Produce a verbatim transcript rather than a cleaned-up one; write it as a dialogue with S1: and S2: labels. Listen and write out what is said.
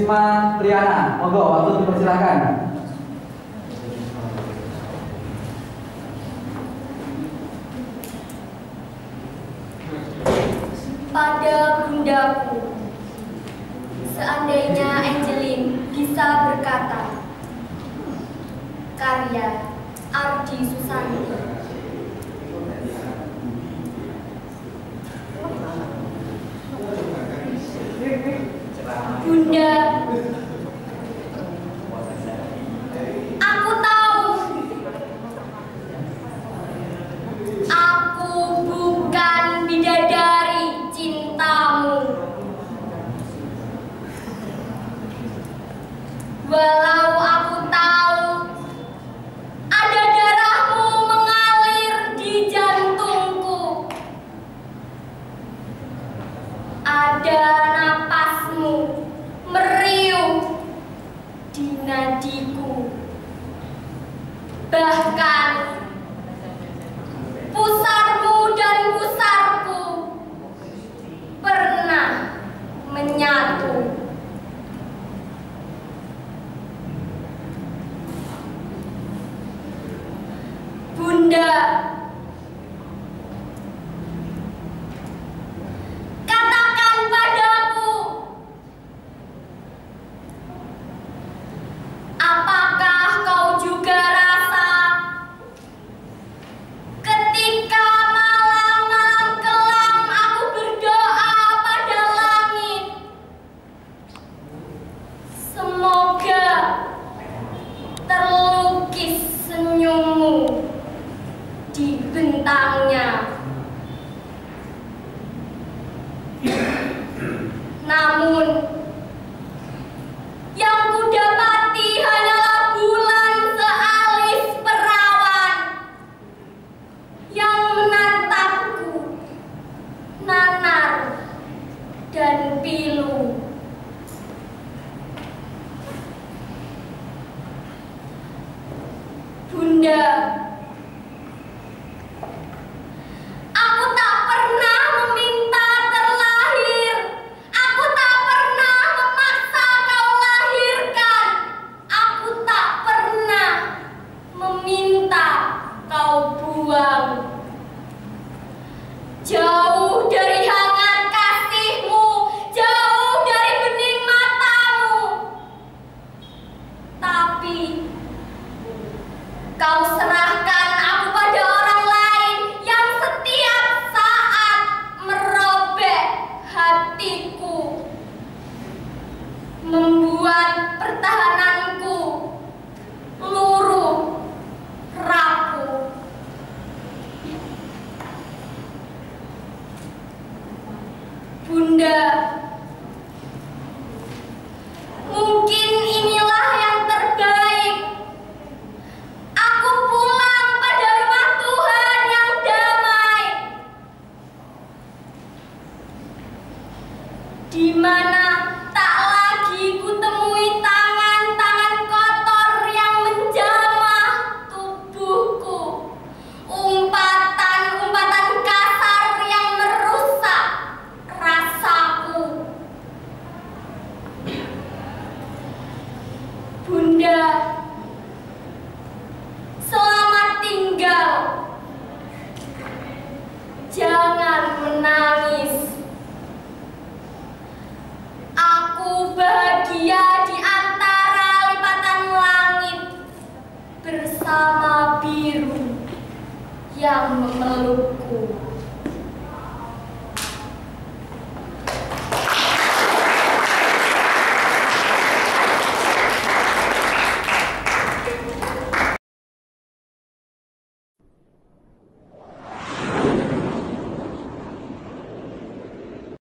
S1: Risma Triana. Monggo, waktu dipersilakan.
S2: Pada bundaku, seandainya Angeline bisa berkata. Karya Ardi Susanti. Bunda, aku tahu aku bukan bidadari cintamu. Walau aku tahu ada darahmu mengalir di jantungku, ada napasmu meriuh di nadiku, bahkan pusarmu dan pusarku pernah menyatu. Bunda, katakan padaku, apakah kau juga rasa ketika malam-malam kelam aku berdoa pada langit, semoga terlukis senyummu di bentangnya. Namun yang kudapati hanyalah bulan sealis perawan yang menatapku nanar dan pilu. Bunda, aku tak pernah meminta terlahir, aku tak pernah memaksa kau lahirkan, aku tak pernah meminta kau buang. Jauh dari hangat kasihmu, jauh dari bening matamu, tapi kau serahkan aku pada orang lain yang setiap saat merobek hatiku, membuat pertahananku luruh rapuh. Bunda, mungkin inilah yang terbaik. Aku pulang pada rumah Tuhan yang damai, di mana tak lagi kutemui tangan-tangan kotor yang menjamah tubuhku, umpatan-umpatan kasar yang merusak rasaku. Bunda, selamat tinggal. Jangan menangis. Aku bahagia di antara lipatan langit bersama biru yang memeluk